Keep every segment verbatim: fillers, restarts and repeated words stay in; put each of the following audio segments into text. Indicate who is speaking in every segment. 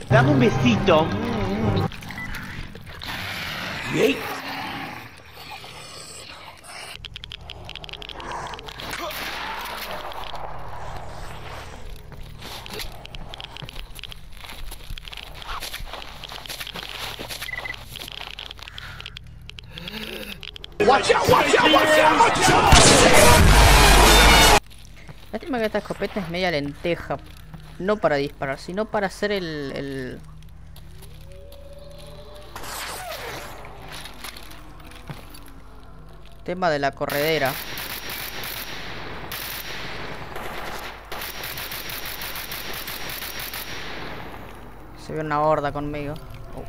Speaker 1: Dame un besito. ¿Qué?
Speaker 2: Watch out, watch out, watch out, watch out.
Speaker 3: Lástima que esta escopeta es media lenteja. No para disparar, sino para hacer el... el... tema de la corredera. Se ve una horda conmigo. Oh.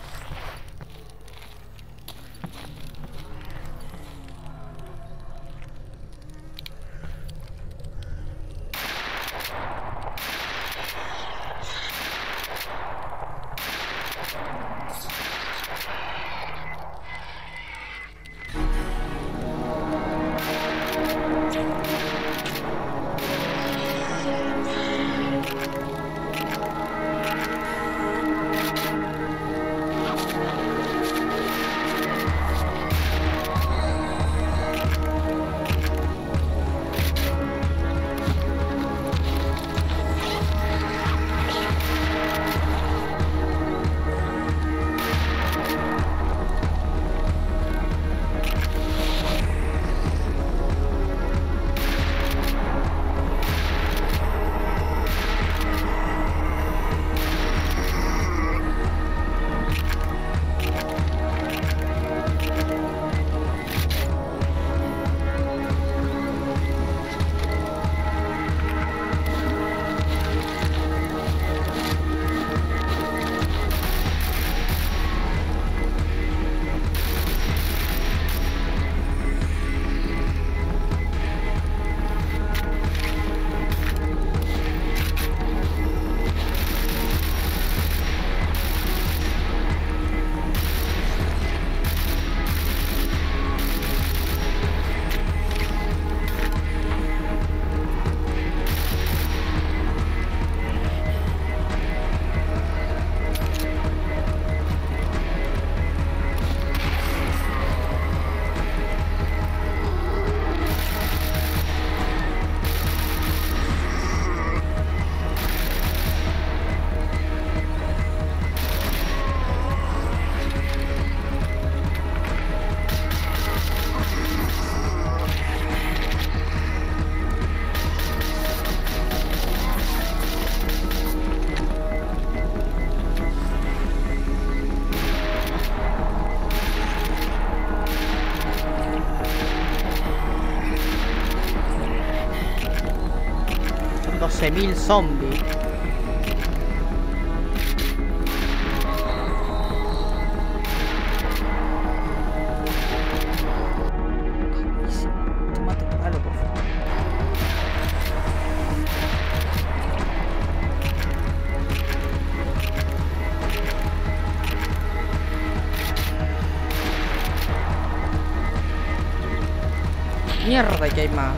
Speaker 3: doce mil zombies. Tómate palo, por favor. Mierda, que hay más.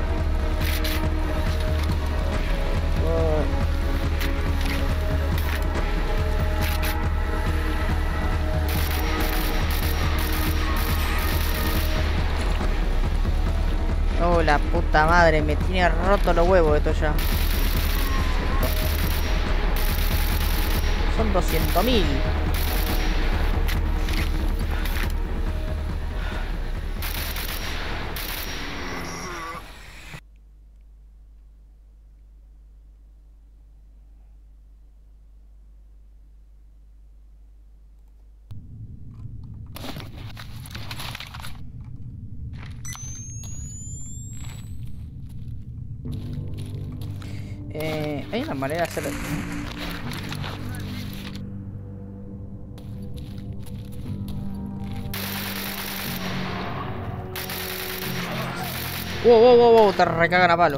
Speaker 3: Oh, la puta madre, me tiene roto los huevos esto ya. Son doscientos mil. Eh, hay una manera de hacerlo. Wow, wow, wow, wow, te recagan a palo.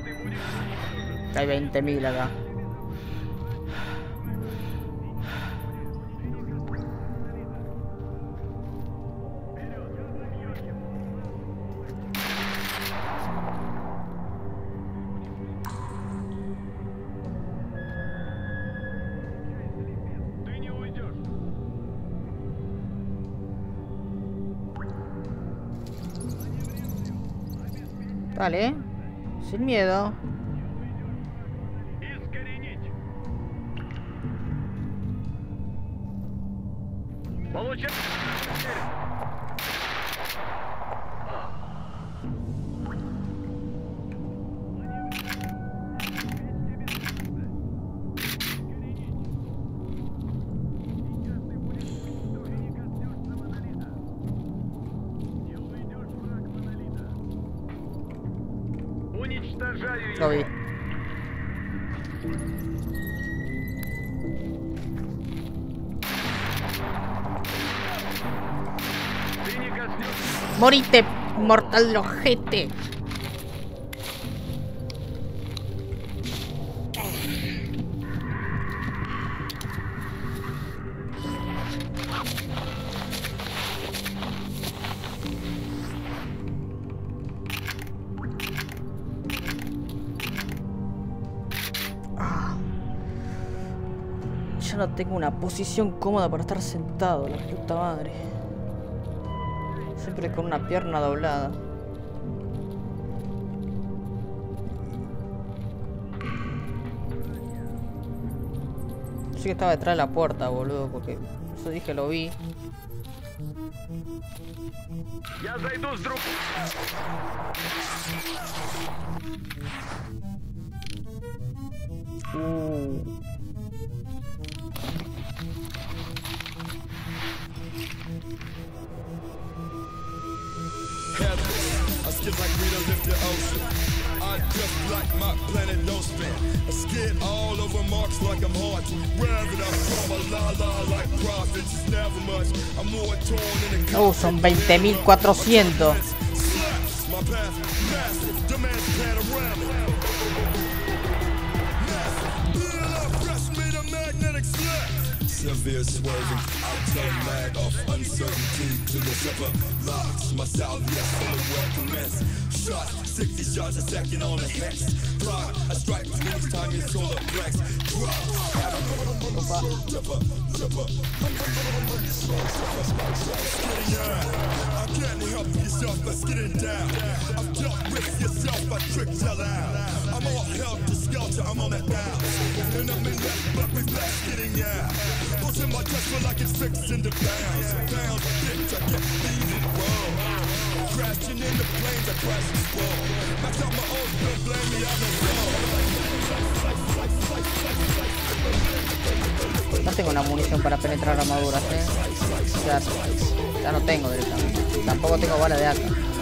Speaker 3: Hay veinte mil acá. Dale. Sin miedo. Lo vi. Morite, mortal ojete. Ya no tengo una posición cómoda para estar sentado, la puta madre. Siempre con una pierna doblada. Sí que estaba detrás de la puerta, boludo, porque eso dije, lo vi. Uh.
Speaker 4: I skid like Rita lift the ocean. I just like my planet no spin. I skid all over marks like I'm hard. Wherever I'm from, a la la like profits. It's never much. I'm more torn in the
Speaker 3: Oh, son veinte mil cuatrocientos.
Speaker 4: My path massive, demands panoramic. Press me the magnetic slap. Severe swerving, outcome lag off uncertainty to the zipper locks. My salvia fully well commenced. Shot, sixty shots a second on the hex. Block, I strike next time you solar flex. Drop, zipper, zipper. I can't help yourself by skidding down. I've dealt with yourself by tricks allowed. I'm all held to skelter, I'm on that bounce. And I'm in that but reflex getting out. Goes in my chest feel like it's fixing to bounce. Bounce, bitch, I get beaten wrong. Crashing in the planes, I crash and fall. Max out my own, don't blame me, I'm wrong.
Speaker 3: No tengo una munición para penetrar armaduras, eh. Ya, ya no tengo directamente. Tampoco tengo bala de A K.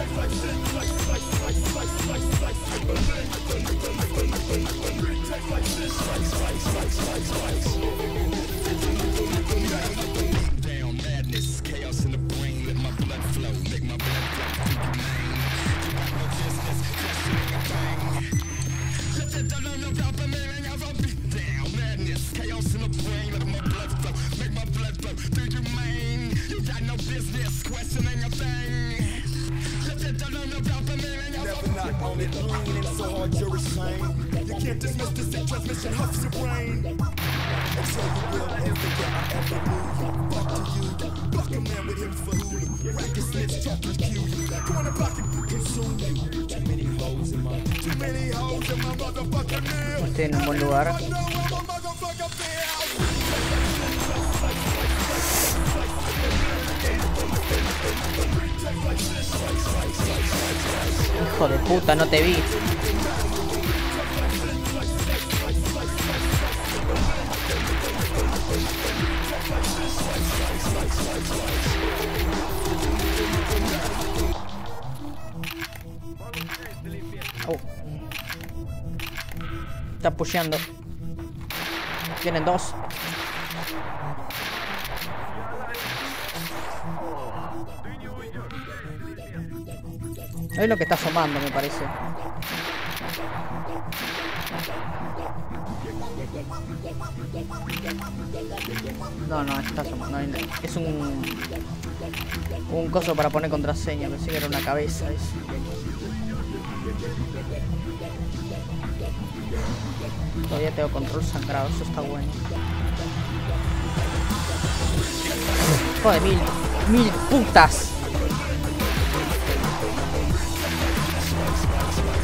Speaker 4: Down madness, chaos in the brain, let my blood flow, make my blood flow. No business, questioning a thing. Let the devil know about the meaning of a beat down. Madness, chaos in the brain, let my blood flow, make my blood flow. Through your main, you got no business, questioning a thing. Let the devil know about the meaning of a beat down. Never not on it, leaning so hard you're ashamed. You can't dismiss this in transmission, huffs your brain. And so you will never get I ever knew. Fuck to you, fuck a man with him for Hulu. Rack his lips, talking to you. Go in the pocket, consume you. Too many hoes in my, too many hoes in my motherfucking meal.
Speaker 3: Estoy en un buen lugar. Hijo de puta, no te vi. Oh. Está pusheando. Vienen dos. Es lo que está asomando, me parece. No, no, está asomando. No, es un... Un coso para poner contraseña. Pensé que era una cabeza eso. Todavía tengo control sangrado, eso está bueno. Joder, mil, mil putas.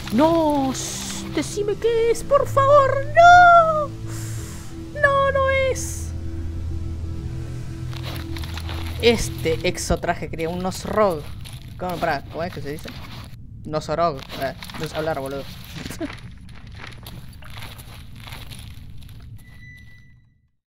Speaker 3: No, shh, decime qué es, por favor, no. No, no es. Este exotraje crea un Nosrog. ¿Cómo, pará, ¿cómo es que se dice? Nosorog. Eh, no sé hablar, boludo.